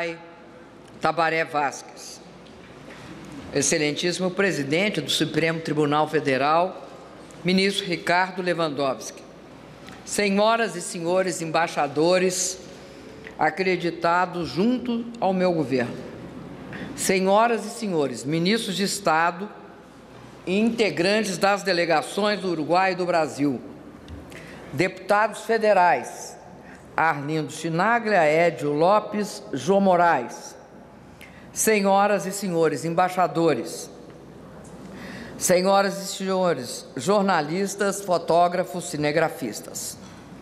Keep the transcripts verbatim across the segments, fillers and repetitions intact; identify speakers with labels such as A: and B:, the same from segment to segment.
A: Uruguai, Tabaré Vázquez. Excelentíssimo presidente do Supremo Tribunal Federal, ministro Ricardo Lewandowski. Senhoras e senhores embaixadores acreditados junto ao meu governo. Senhoras e senhores ministros de Estado e integrantes das delegações do Uruguai e do Brasil. Deputados federais, Arlindo Chinaglia, Edio Lopes, João Moraes. Senhoras e senhores embaixadores, senhoras e senhores jornalistas, fotógrafos, cinegrafistas.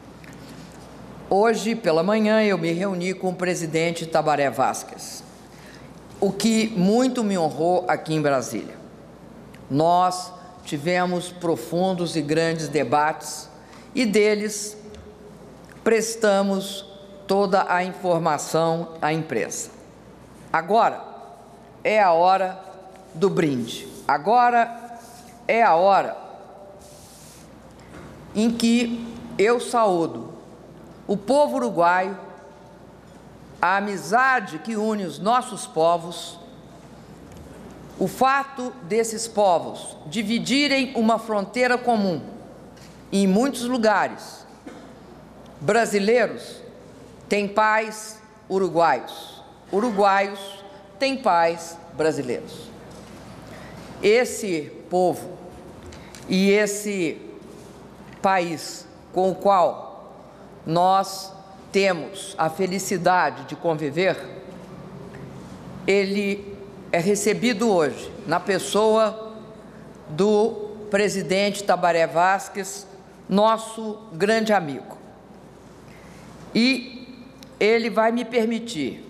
A: Hoje, pela manhã, eu me reuni com o presidente Tabaré Vázquez, o que muito me honrou aqui em Brasília. Nós tivemos profundos e grandes debates e deles prestamos toda a informação à imprensa. Agora é a hora do brinde. Agora é a hora em que eu saúdo o povo uruguaio, a amizade que une os nossos povos, o fato desses povos dividirem uma fronteira comum em muitos lugares. Brasileiros têm pais uruguaios, uruguaios têm pais brasileiros. Esse povo e esse país com o qual nós temos a felicidade de conviver, ele é recebido hoje na pessoa do presidente Tabaré Vázquez, nosso grande amigo. E ele vai me permitir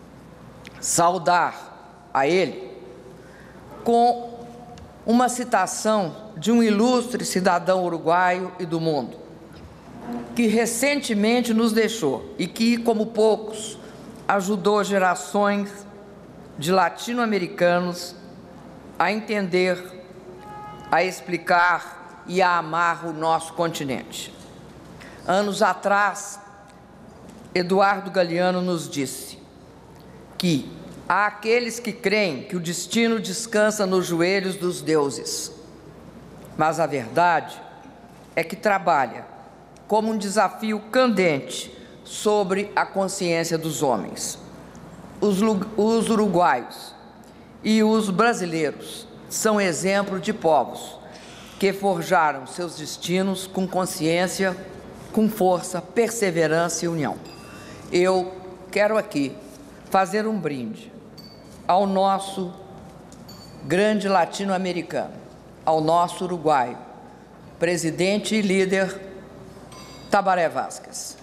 A: saudar a ele com uma citação de um ilustre cidadão uruguaio e do mundo, que recentemente nos deixou e que, como poucos, ajudou gerações de latino-americanos a entender, a explicar e a amar o nosso continente. Anos atrás, Eduardo Galeano nos disse que há aqueles que creem que o destino descansa nos joelhos dos deuses, mas a verdade é que trabalha como um desafio candente sobre a consciência dos homens. Os, os uruguaios e os brasileiros são exemplo de povos que forjaram seus destinos com consciência, com força, perseverança e união. Eu quero aqui fazer um brinde ao nosso grande latino-americano, ao nosso uruguaio, presidente e líder Tabaré Vázquez.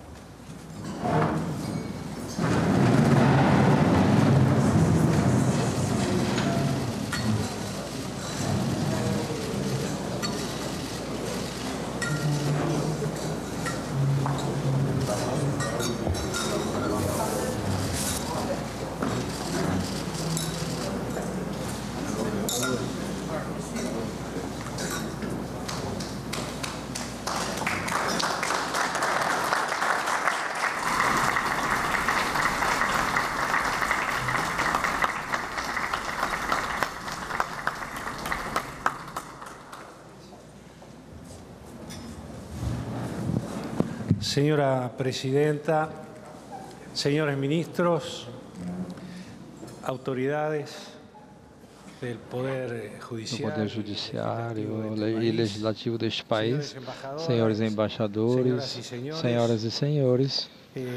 B: Señora Presidenta, señores ministros, autoridades del Poder Judiciário,
C: do Poder Judiciário e Legislativo deste país, senhores embaixadores, senhoras e senhores,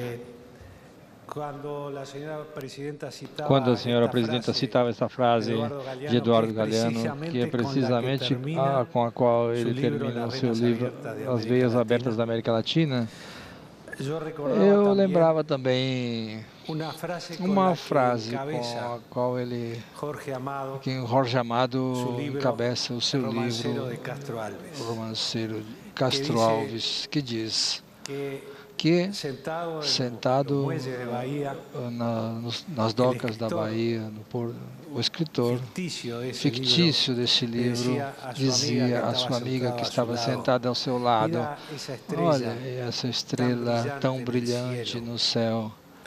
C: quando a senhora presidenta citava essa frase de Eduardo Galeano, que é precisamente a com a qual ele termina o seu livro As Veias Abertas da América Latina, eu lembrava também uma frase com a qual ele, que Jorge Amado encabeça o seu livro O Romanceiro de Castro Alves, que diz que, sentado na, nos, nas docas da Bahia, no por, o escritor fictício desse livro dizia à sua amiga que estava sentada ao seu lado: olha essa estrela tão brilhante no céu.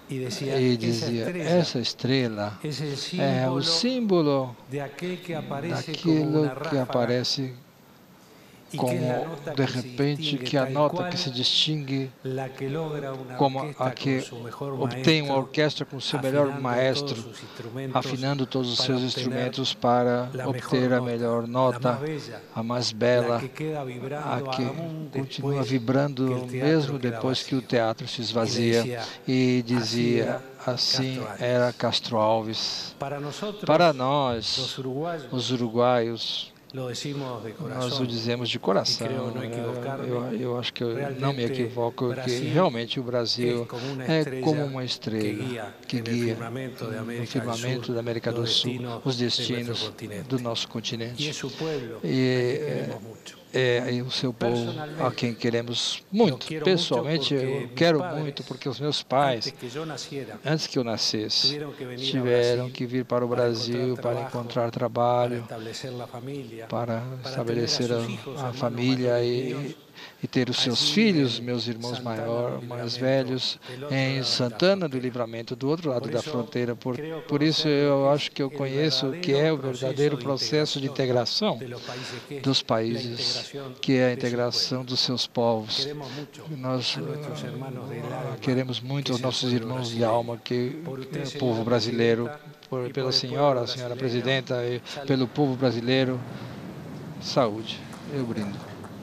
C: e dizia, essa estrela é o símbolo daquilo que aparece como, de repente, que a nota que se distingue como a que obtém uma orquestra com seu melhor maestro, afinando todos os seus instrumentos para obter a melhor nota, a mais bela, a que continua vibrando mesmo depois que o teatro se esvazia. E dizia, assim era Castro Alves. Para nós, os uruguaios, nós o dizemos de coração. Eu, eu acho que eu não me equivoco, que realmente o Brasil é como uma estrela que guia no firmamento da América do Sul os destinos do nosso continente. E é, é o seu povo a quem queremos muito. Pessoalmente, eu quero muito porque os meus pais, antes que eu nascesse, tiveram que vir para o Brasil para encontrar trabalho, para estabelecer a, a família e, e ter os seus filhos, meus irmãos maior, mais velhos, em Santana do Livramento, do outro lado da fronteira. Por, por isso, eu acho que eu conheço o que é o verdadeiro processo de integração dos países, que é a integração dos seus povos. Nós uh, queremos muito os nossos irmãos de alma, que é o povo brasileiro, por, pela senhora, a senhora presidenta, e pelo povo brasileiro. Saúde. Eu brindo.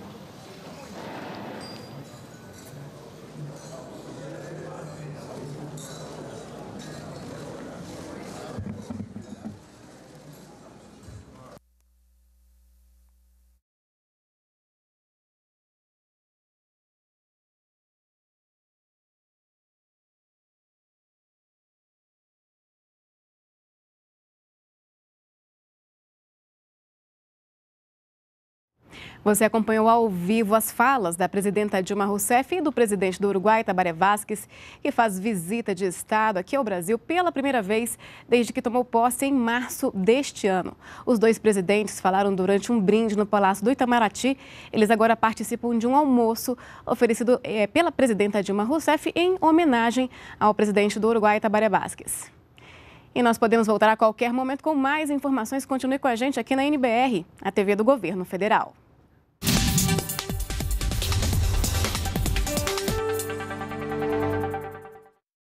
D: Você acompanhou ao vivo as falas da presidenta Dilma Rousseff e do presidente do Uruguai, Tabaré Vázquez, que faz visita de Estado aqui ao Brasil pela primeira vez desde que tomou posse em março deste ano. Os dois presidentes falaram durante um brinde no Palácio do Itamaraty. Eles agora participam de um almoço oferecido é, pela presidenta Dilma Rousseff em homenagem ao presidente do Uruguai, Tabaré Vázquez. E nós podemos voltar a qualquer momento com mais informações. Continue com a gente aqui na N B R, a T V do Governo Federal.